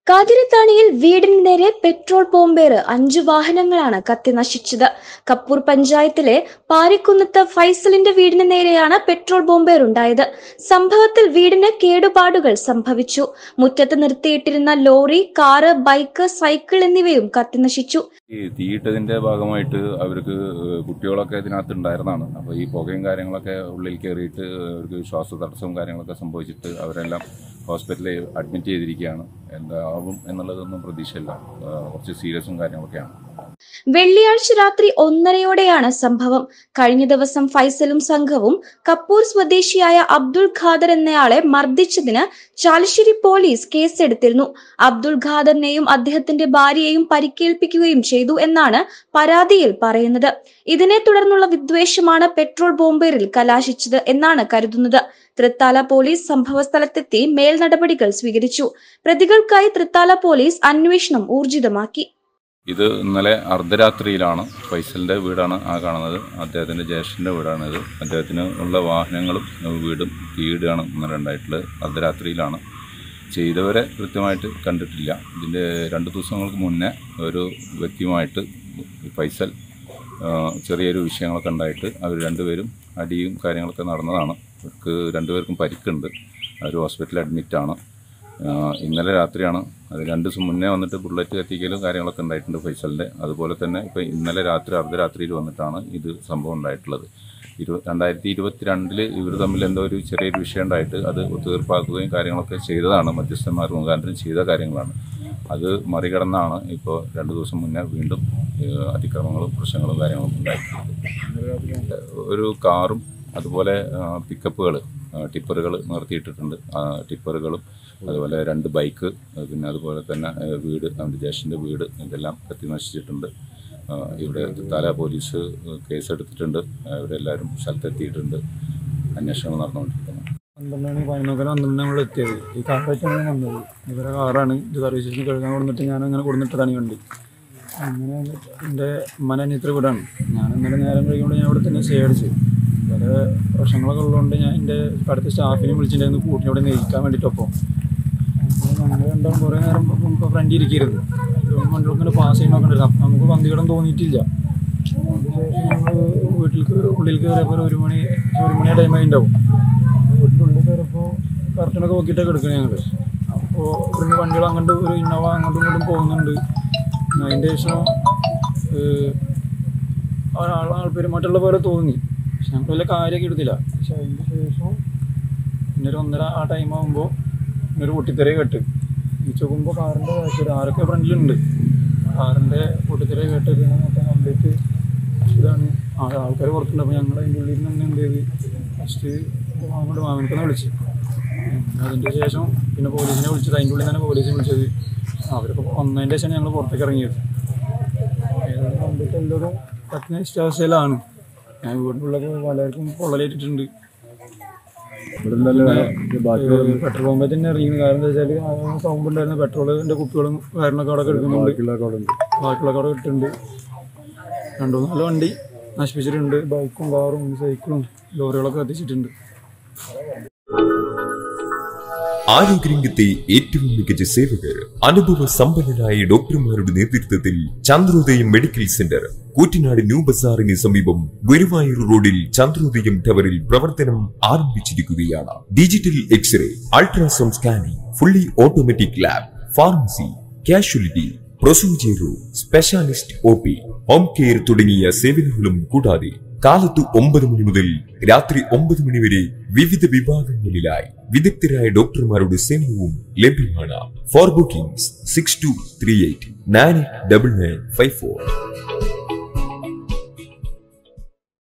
കാതിരത്താണിയിൽ വീടിന് നേരെ പെട്രോൾ ബോംബേറ് 5 വാഹനങ്ങളാണ് കത്തി നശിച്ചത്. കപ്പൂർ പഞ്ചായത്തിലെ പാരിക്കുന്നത്ത് ഫൈസലിന്റെ വീടിന് നേരെയാണ് പെട്രോൾ ബോംബേറുണ്ടായത്. സംഭവത്തിൽ വീടിന് കേടുപാടുകൾ സംഭവിച്ചു. മുറ്റത്ത് നിർത്തിയിട്ടിരുന്ന ലോറി, കാറ്, ബൈക്ക്, സൈക്കിൾ എന്നിവയും കത്തി നശിച്ചു. ഈ തീയിട്ടതിന്റെ ഭാഗമായിട്ട് അവർക്ക് കുട്ടികളൊക്കെ ഇതിനകത്ത് ഉണ്ടായിരുന്നതാണ്. അപ്പോൾ ഈ പുകയും കാര്യങ്ങളൊക്കെ ഉള്ളിൽ കയറിയിട്ട് അവർക്ക് ശ്വാസതടസ്സവും കാര്യങ്ങളൊക്കെ സംഭവിച്ചിട്ട് അവരെല്ലാം ഹോസ്പിറ്റലിൽ അഡ്മിറ്റ് ചെയ്തിരിക്കുകയാണ്. എന്താവും എന്നുള്ളതൊന്നും പ്രതീക്ഷയില്ല. കുറച്ച് സീരിയസും കാര്യങ്ങളൊക്കെയാണ്. വെള്ളിയാഴ്ച രാത്രി 1:30-യോടെയാണ് സംഭവം. കഴിഞ്ഞ ദിവസം ഫൈസലും സംഘവും കപ്പൂർ സ്വദേശിയായ അബ്ദുൾ ഖാദർ എന്നയാളെ മർദ്ദിച്ചതിന് ചാലശ്ശേരി പോലീസ് കേസെടുത്തിരുന്നു. അബ്ദുൾ ഖാദറിനെയും അദ്ദേഹത്തിന്റെ ഭാര്യയെയും പരിക്കേൽപ്പിക്കുകയും ചെയ്തു എന്നാണ് പരാതിയിൽ പറയുന്നത്. ഇതിനെ തുടർന്നുള്ള വിദ്വേഷമാണ് പെട്രോൾ ബോംബേറിൽ കലാശിച്ചത് എന്നാണ് കരുതുന്നത്. തൃത്താല പോലീസ് സംഭവസ്ഥലത്തെത്തി മേൽനടപടികൾ സ്വീകരിച്ചു. പ്രതികൾക്കായി തൃത്താല പോലീസ് അന്വേഷണം ഊർജിതമാക്കി. ഇത് ഇന്നലെ അർദ്ധരാത്രിയിലാണ്. ഫൈസലിന്റെ വീടാണ് ആ കാണുന്നത്. അദ്ദേഹത്തിന്റെ ജ്യേഷ്ഠന്റെ വീടാണിത്. അദ്ദേഹത്തിന് ഉള്ള വാഹനങ്ങളും വീടും തീയിടുകയാണ് ഇന്നലെ ഉണ്ടായിട്ടുള്ളത്. അർദ്ധരാത്രിയിലാണ്. ചെയ്തവരെ കൃത്യമായിട്ട് കണ്ടിട്ടില്ല. ഇതിൻ്റെ 2 ദിവസങ്ങൾക്ക് മുന്നേ ഒരു വ്യക്തിയുമായിട്ട് ഫൈസൽ ചെറിയൊരു വിഷയങ്ങളൊക്കെ ഉണ്ടായിട്ട് അവർ രണ്ടുപേരും അടിയും കാര്യങ്ങളൊക്കെ നടന്നതാണ്. അവർക്ക് 2 പേർക്കും പരിക്കുണ്ട്. അവർ ഹോസ്പിറ്റലിൽ അഡ്മിറ്റാണ്. ഇന്നലെ രാത്രിയാണ്. അത് 2 ദിവസം മുന്നേ വന്നിട്ട് ബുള്ളറ്റ് കത്തിക്കലും കാര്യങ്ങളൊക്കെ ഉണ്ടായിട്ടുണ്ട് ഫൈസലിൻ്റെ. അതുപോലെ തന്നെ ഇപ്പോൾ ഇന്നലെ രാത്രി അർദ്ധരാത്രിയിൽ വന്നിട്ടാണ് ഇത് സംഭവം ഉണ്ടായിട്ടുള്ളത്. 2022 ഇവർ തമ്മിൽ എന്തോ ഒരു ചെറിയൊരു വിഷയം ഉണ്ടായിട്ട് അത് ഒത്തുതീർപ്പാക്കുകയും കാര്യങ്ങളൊക്കെ ചെയ്തതാണ്. മധ്യസ്ഥന്മാർ മുഖാന്തരം ചെയ്ത കാര്യങ്ങളാണ്. അത് മറികടന്നാണ് ഇപ്പോൾ 2 ദിവസം മുന്നേ വീണ്ടും അതിക്രമങ്ങളും പ്രശ്നങ്ങളും കാര്യങ്ങളും ഉണ്ടായിട്ടുള്ളത്. ഒരു കാറും അതുപോലെ പിക്കപ്പുകൾ, ടിപ്പറുകൾ നിർത്തിയിട്ടിട്ടുണ്ട്. ടിപ്പറുകളും അതുപോലെ 2 ബൈക്ക്, പിന്നെ അതുപോലെ തന്നെ വീട്, അവൻ്റെ ജ്യേഷ്ഠൻ്റെ വീട്, ഇതെല്ലാം കത്തി നശിച്ചിട്ടുണ്ട്. ഇവിടെ തൃത്താല പോലീസ് കേസെടുത്തിട്ടുണ്ട്. ഇവരെല്ലാവരും സ്ഥലത്തെത്തിയിട്ടുണ്ട്. അന്വേഷണം നടന്നുകൊണ്ടിരിക്കുന്നു. 12 നമ്മൾ എത്തിയത്. ഈ കാറായിട്ടാണ് വന്നത്. ഇവരെ കാറാണ്. ഇത് സർവീസ് സ്റ്റേഷനിൽ കഴുകാൻ കൊടുത്തിട്ട് ഞാനങ്ങനെ കൊടുത്തിട്ടതാണ് വണ്ടി. അങ്ങനെ എൻ്റെ അനിയത്തിയുടെ വീടാണ്. ഞാൻ ഇന്നലെ നേരം കഴിയുമ്പോൾ ഞാൻ ഇവിടെ തന്നെ സ്റ്റേ അടിച്ചു. പല പ്രശ്നങ്ങളൊക്കെ ഉള്ളതുകൊണ്ട് ഞാൻ എൻ്റെ അടുത്ത സ്റ്റാഫിനെ വിളിച്ചിട്ടുണ്ടായിരുന്നു കൂട്ടിനെ ഇവിടെ നയിക്കാൻ വേണ്ടിയിട്ടൊപ്പം. ഞങ്ങൾ രണ്ടാളും കുറേ നേരം ഇപ്പോൾ ഫ്രണ്ട് ഇരിക്കരുത്. വണ്ടികളൊക്കെ പാസ് ചെയ്യണമൊക്കെ ഉണ്ടായിരുന്നു. അപ്പം നമുക്ക് പന്തികടം തോന്നിയിട്ടില്ല. അതിനുശേഷം ഞങ്ങൾ ഉള്ളിൽ കയറിയപ്പോൾ ഒരു മണി ടൈമായി ഉണ്ടാവും. വീട്ടിൻ്റെ ഉള്ളിൽ കയറിയപ്പോൾ കറക്റ്റിനൊക്കെ നോക്കിയിട്ടൊക്കെ എടുക്കണം ഞങ്ങൾ. അപ്പോൾ ഇവിടുന്ന് വണ്ടികൾ അങ്ങോട്ട് ഒരു ഇന്നോവ അങ്ങോട്ടും ഇങ്ങോട്ടും പോകുന്നുണ്ട്. അതിൻ്റെ ശേഷം ആൾക്കാർ മറ്റുള്ള പോലെ തോന്നി. പക്ഷെ ഞങ്ങൾക്ക് വലിയ കാര്യമൊക്കെ എടുത്തില്ല. പക്ഷെ അതിൻ്റെ ശേഷം പിന്നെ ഒരു 1:30 ആ ടൈം ആകുമ്പോൾ ഇന്നൊരു പൊട്ടിത്തെറി കേട്ട് നോക്കുമ്പോൾ കാറിൻ്റെ ബാക്കിൽ ആരൊക്കെ ഫ്രണ്ടിലുണ്ട്. കാറിൻ്റെ പൊട്ടിത്തെറി കേട്ടത് മൊത്തം കംപ്ലീറ്റ് ഇതാണ്. ആൾക്കാർ പുറത്തുണ്ട്. അപ്പോൾ ഞങ്ങൾ അതിൻ്റെ ഉള്ളിൽ നിന്ന് എന്ത് ചെയ്ത് ഫസ്റ്റ് മാമനക്കെന്ന് വിളിച്ച്. അതിൻ്റെ ശേഷം പിന്നെ പോലീസിനെ വിളിച്ചത്. അതിൻ്റെ ഉള്ളിൽ തന്നെ പോലീസിനെ വിളിച്ചത്. അവരൊക്കെ വന്നതിൻ്റെ ശേഷമാണ് ഞങ്ങൾ പുറത്തേക്ക് ഇറങ്ങിയത്. ഏതായാലും കംപ്ലീറ്റ് എല്ലാവരും കത്തുന്ന ഇഷ്ടാവസ്ഥയിലാണ്. ഞാൻ വീട്ടിലുള്ളൊക്കെ പലർക്കും പൊള്ളലേറ്റിട്ടുണ്ട്. പെട്രോൾ പമ്പിൽ തന്നെ ഇറങ്ങിയത്. കാരണം എന്താ വെച്ചാൽ സൗണ്ട് ഉണ്ടായിരുന്ന പെട്രോളിൻ്റെ കുപ്പികളും വയറിനൊക്കെ അവിടെ എടുക്കുന്നുണ്ട്. ബാക്കിയുള്ളൊക്കെ അവിടെ ഇട്ടിട്ടുണ്ട്. 2-4 വണ്ടി നശിപ്പിച്ചിട്ടുണ്ട്. ബൈക്കും കാറും സൈക്കിളും ലോറികളൊക്കെ കത്തിച്ചിട്ടുണ്ട്. ആരോഗ്യരംഗത്തെ ഏറ്റവും മികച്ച സേവകർ, അനുഭവ സമ്പന്നരായ ഡോക്ടർമാരുടെ നേതൃത്വത്തിൽ Chandrodayam medical centre, Koottanad new ബസാറിന് സമീപം ഗുരുവായൂർ റോഡിൽ ചന്ദ്രോദയം ടവറിൽ പ്രവർത്തനം ആരംഭിച്ചിരിക്കുകയാണ്. Digital x-ray, ultrasound scanning, fully automatic lab, pharmacy, casualty, procedure room, specialist OP, home care തുടങ്ങിയ സേവനങ്ങളും കൂടാതെ കാലത്ത് 9 മണി മുതൽ രാത്രി 9 മണി വരെ വിവിധ വിഭാഗങ്ങളിലായി വിദഗ്ധരായ ഡോക്ടർമാരുടെ സേവനവും ലഭ്യമാണ്. For bookings 6238 989954.